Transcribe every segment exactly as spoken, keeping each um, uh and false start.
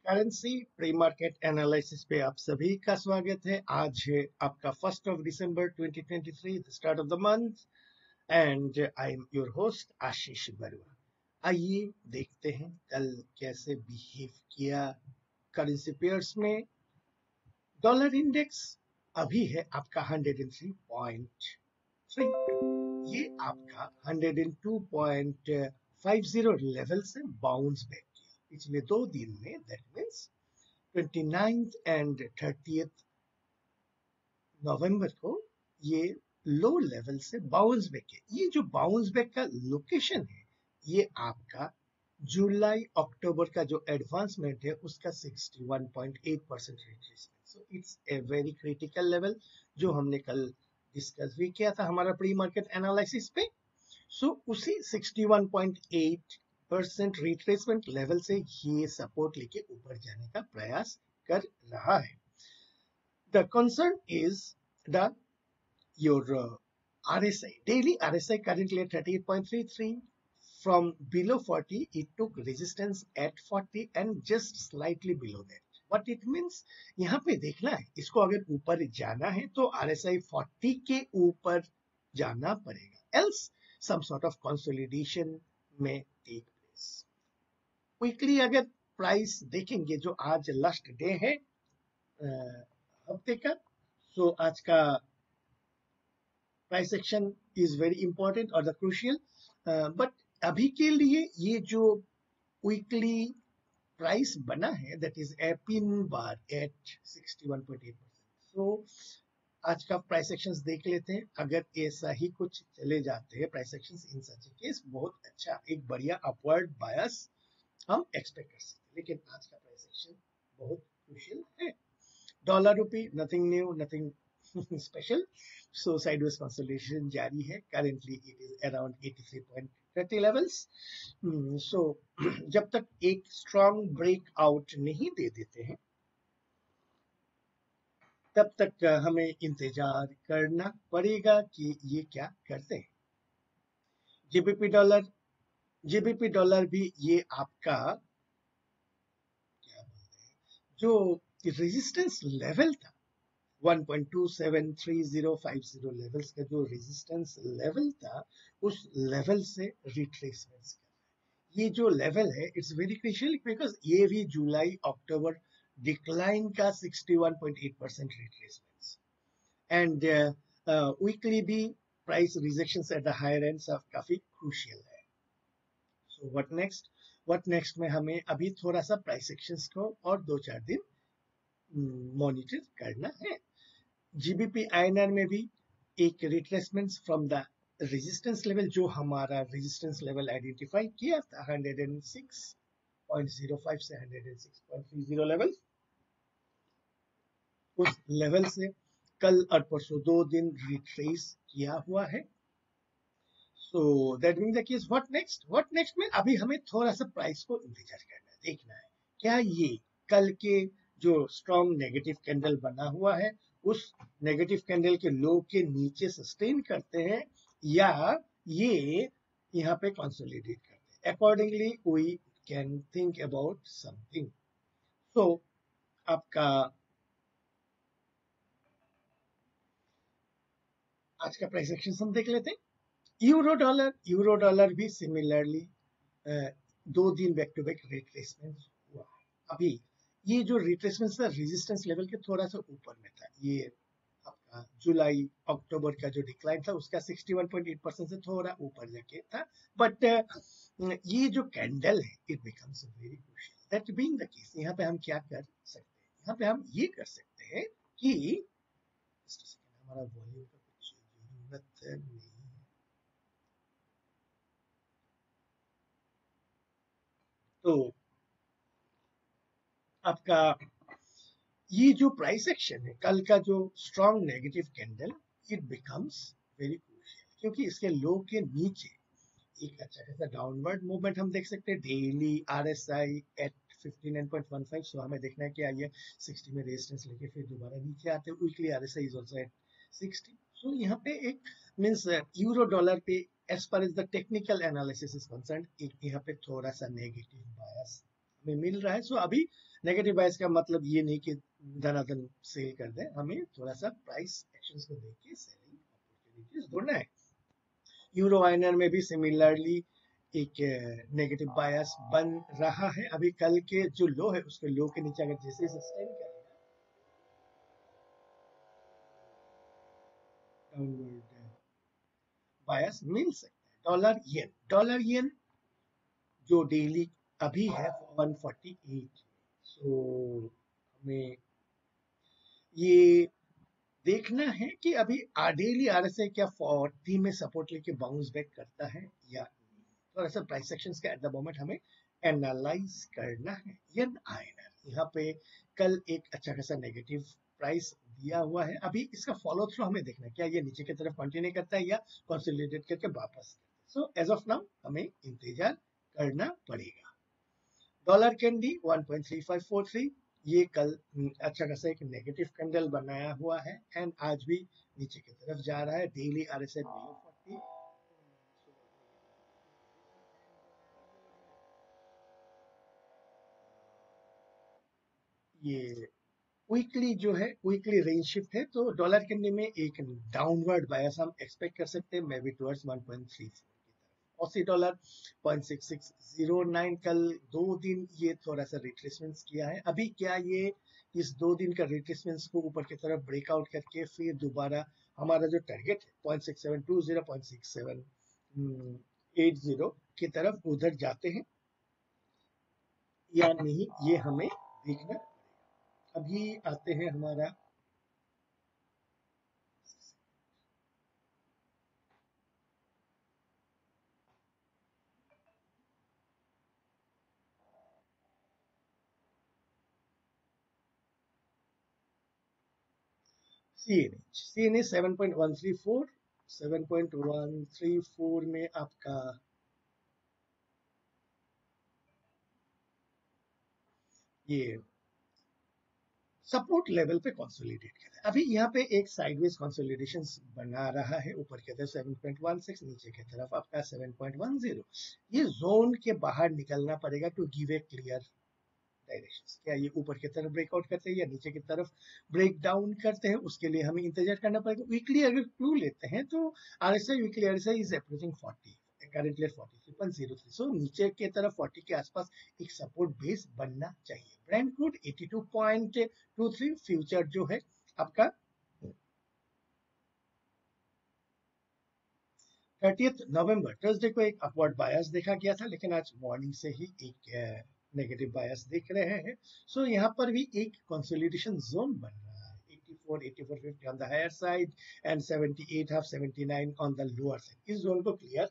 Currency pre market analysis पे आप सभी का स्वागत है। आज है आपका first of December twenty twenty three, the start of the month, and I am your host Ashish Baruah. आइए देखते हैं कल कैसे बिहेव किया करेंसी पेयर्स में। डॉलर इंडेक्स अभी है आपका hundred and three point three, ये आपका hundred and two point five zero level से बाउंस बैक किया पिछले दो दिन में। That means twenty ninth and thirtieth November को ये लो लेवल से बाउंस बैक है। ये जो बाउंस बैक का लोकेशन है ये आपका जुलाई अक्टूबर का जो एडवांसमेंट है उसका sixty one point eight percent retracement. So it's a very critical level जो हमने कल डिस्कस भी किया था हमारा प्री मार्केट एनालिसिस पे। सो so, उसी sixty one point eight percent retracement level से ये सपोर्ट लेके ऊपर जाने का प्रयास कर रहा है। The concern is that your uh, R S I, daily R S I currently at thirty-eight point three three. From below forty, it took resistance at forty and just slightly below that. What it means, यहाँ पे देखना है इसको अगर ऊपर जाना है तो R S I forty के ऊपर जाना पड़ेगा, else some sort of consolidation may take place. Quickly अगर प्राइस देखेंगे जो आज लास्ट डे है हफ्ते का, सो आज का price action is very important और द क्रूशियल, बट अभी के लिए ये जो वीकली प्राइस बना है that is a pin bar at sixty one point eight percent. So आज का प्राइस एक्शंस देख लेते हैं। अगर ऐसा ही कुछ चले जाते हैं price actions in such a case, बहुत अच्छा एक बढ़िया अपवर्ड बायस हम एक्सपेक्ट कर सकते हैं, लेकिन आज का प्राइस एक्शन बहुत क्रूशियल है। Dollar rupee nothing new, nothing special, so sideways consolidation जारी है। Currently it is around eighty three point thirty levels. So जब तक एक स्ट्रॉन्ग ब्रेकआउट नहीं दे देते हैं तब तक हमें इंतजार करना पड़ेगा कि ये क्या करते हैं। जीबीपी डॉलर जीबीपी डॉलर भी ये आपका क्या बोलते हैं जो रेजिस्टेंस लेवल था one point two seven three zero five zero levels का जो रेजिस्टेंस लेवल था उस लेवल से रिट्रेसमेंट कर रहा है। ये जो लेवल है इट्स वेरी क्रिटिकल बिकॉज ये भी जुलाई अक्टूबर डिक्लाइन का sixty one point eight percent retracements and weekly भी price rejections at the higher and सब काफी क्रूशियल है। So what next what next में हमें अभी थोड़ा सा प्राइस एक्शंस को और दो चार दिन मॉनिटर करना है। जीबीपी आईएनआर में भी एक retracement from the resistance level जो हमारा रेजिस्टेंस लेवल आइडेंटिफाई किया था hundred and six point zero five से hundred and six point three zero level, उस लेवल से कल और परसों दो दिन रिट्रेस किया हुआ है। So that means the case what next what next में अभी हमें थोड़ा सा प्राइस को इंतजार करना है, देखना है क्या ये कल के जो स्ट्रॉन्ग नेगेटिव कैंडल बना हुआ है उस नेगेटिव कैंडल के लो के नीचे सस्टेन करते हैं या ये यहाँ पे कंसोलिडेट करते हैं। Accordingly we can think about something. So आपका आज का प्राइस एक्शन हम देख लेते हैं। यूरो डॉलर यूरो डॉलर भी सिमिलरली दो दिन बैक टू बैक रिट्रेसमेंट हुआ है। अभी ये जो रिट्रेसमेंट था रेजिस्टेंस लेवल के थोड़ा सा ऊपर में था। ये आपका जुलाई अक्टूबर का जो डिक्लाइन था उसका sixty one point eight percent से थोड़ा ऊपर जाके था, बट ये जो कैंडल है it becomes very crucial. That being the case यहाँ पे हम क्या कर सकते हैं, यहाँ पे हम ये कर सकते हैं कि हमारा वॉल्यूम का कुछ जरूरत नहीं है, तो आपका ये जो प्राइस एक्शन है कल का जो strong negative candle it becomes very crucial क्योंकि इसके लो के नीचे एक अच्छा खासा डाउनवर्ड मूवमेंट हम देख सकते हैं। Daily RSI at fifty nine point one five, so हमें देखना है कि आइए सिक्सटी में रेजिस्टेंस लेके फिर दोबारा नीचे आते हैं। Weekly RSI is also at sixty. So यहाँ पे एक मींस यूरो डॉलर पे as far as the technical analysis is concerned यहाँ पे थोड़ा सा नेगेटिव बायस हमें मिल रहा है। सो so, अभी नेगेटिव बायस का मतलब ये नहीं कि धनाधन सेल कर दें, हमें थोड़ा सा प्राइस एक्शंस को देख के सेलिंग अपॉर्चुनिटीज ढूंढना है। यूरो आईएनआर में भी सिमिलरली एक नेगेटिव बायस बन रहा है। अभी कल के जो लो है उसके लो के नीचे अगर जैसे सस्टेन करेगा डाउनवर्ड बायस मिल सकता है। डॉलर येन, डॉलर येन जो डेली अभी है वन फोर्टी एट, सो हमें ये देखना है कि अभी डेली आरएसआई क्या फोर्टी में सपोर्ट लेके बाउंस बैक करता है या नहीं। थोड़ा सा प्राइस सेक्शंस का एट द मोमेंट हमें एनालाइज करना है। येन आईएनआर यहाँ पे कल एक अच्छा खासा नेगेटिव प्राइस दिया हुआ है। अभी इसका फॉलो थ्रू हमें देखना है, क्या ये नीचे की तरफ कंटिन्यू करता है या कंसोलिडेट करके वापस। सो एज ऑफ नाउ हमें इंतजार करना पड़ेगा। Dollar candy one point three five four three, ये कल अच्छा खासा एक नेगेटिव कैंडल बनाया हुआ है एंड आज भी नीचे की तरफ जा रहा है। डेली आरएसआई बिलो फोर्टी, ये वीकली जो है वीकली रेंज शिफ्ट है, तो डॉलर कैंडी में एक डाउनवर्ड बायस हम एक्सपेक्ट कर सकते हैं, maybe towards one point three four की तरफ। Aussie dollar point six six zero nine, कल दो दिन ये थोड़ा सा रिट्रेसमेंट किया है। अभी क्या ये इस दो दिन का रिट्रेसमेंट को ऊपर की तरफ ब्रेकआउट करके फिर दोबारा हमारा जो टारगेट है point six seven two zero point six seven eight zero की तरफ उधर जाते हैं या नहीं, ये हमें देखना। अभी आते हैं हमारा CNA, CNA seven point one three four, seven point one three four में आपका ये सपोर्ट लेवल पे कंसोलिडेट कर रहा है। अभी यहाँ पे एक साइडवेज कंसोलिडेशन बना रहा है, ऊपर की तरफ सेवन पॉइंट वन सिक्स, नीचे की तरफ आपका सेवन पॉइंट वन ज़ीरो। ये जोन के बाहर निकलना पड़ेगा to give a clear direction. क्या ये ऊपर की तरफ ब्रेकआउट करते हैं या नीचे की तरफ ब्रेक डाउन करते हैं, उसके लिए हमें इंतजार करना पड़ेगा। वीकली अगर क्लू लेते हैं तो RSI weekly RSI is approaching forty, currently forty three point zero three, so नीचे की तरफ फोर्टी के आसपास एक सपोर्ट बेस बनना चाहिए। Brent crude eighty two point two three, future जो है आपका थर्टियथ नवंबर थर्सडे को एक अपवर्ड बायस देखा गया था, लेकिन आज मॉर्निंग से ही एक नेगेटिव बायस देख रहे हैं। सो so, यहाँ पर भी एक कंसोलिडेशन जोन बन रहा है, eighty four eighty four fifty on the higher side and seventy eight half seventy nine on the lower side. इस जोन को क्लियर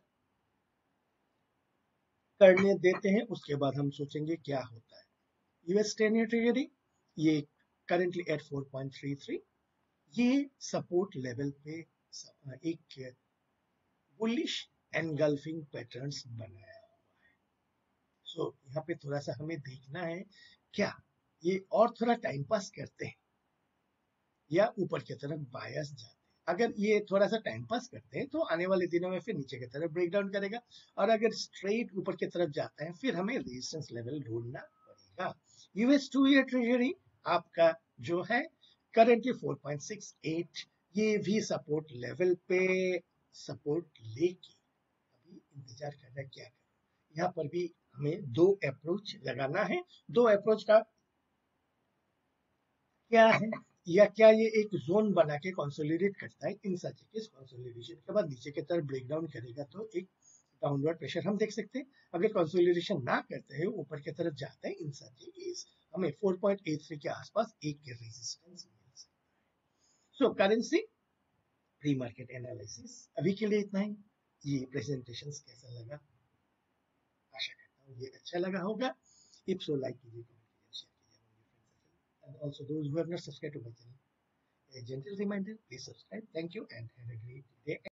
करने देते हैं, उसके बाद हम सोचेंगे क्या होता है। यूएस टेन ईयर ट्रेजरी ये currently at four point three three, ये सपोर्ट लेवल पे एक बुलिश एनगल्फिंग पैटर्न्स बनाया हुआ है। सो so, यहाँ पे थोड़ा सा हमें देखना है, क्या ये और थोड़ा टाइम पास करते हैं या ऊपर की तरफ बायस जाते हैं। अगर ये थोड़ा सा टाइम पास करते हैं तो आने वाले दिनों में फिर नीचे की तरफ ब्रेक डाउन करेगा, और अगर स्ट्रेट ऊपर की तरफ जाता है फिर हमें रेजिस्टेंस लेवल ढूंढना पड़ेगा। यूएस टू ईयर ट्रेजरी आपका जो है currently four point six eight, ये भी सपोर्ट लेवल पे सपोर्ट लेके अभी इंतजार कर रहा है क्या करें। यहाँ पर भी हमें दो अप्रोच लगाना है। दो अप्रोच का क्या है, या क्या ये एक जोन बना के कंसोलिडेट करता है, इन सच केस कंसोलिडेशन के बाद नीचे की तरफ ब्रेक डाउन करेगा तो एक डाउनवर्ड प्रेशर हम देख सकते हैं। अगर कंसोलिडेशन ना करते हैं ऊपर की तरफ जाते हैं, इन सच केस हमें फोर पॉइंट एट थ्री के आसपास एक रेजिस्टेंस मिल सकता है। So currency pre market analysis अभी के लिए इतना ही। ये प्रेजेंटेशन कैसा लगा, आशा करता हूँ ये अच्छा लगा होगा। इफ सो लाइक कीजिए, कमेंट कीजिए, शेयर कीजिए, and also those who have not subscribed to my channel, a gentle reminder, please subscribe. Thank you and have a great day.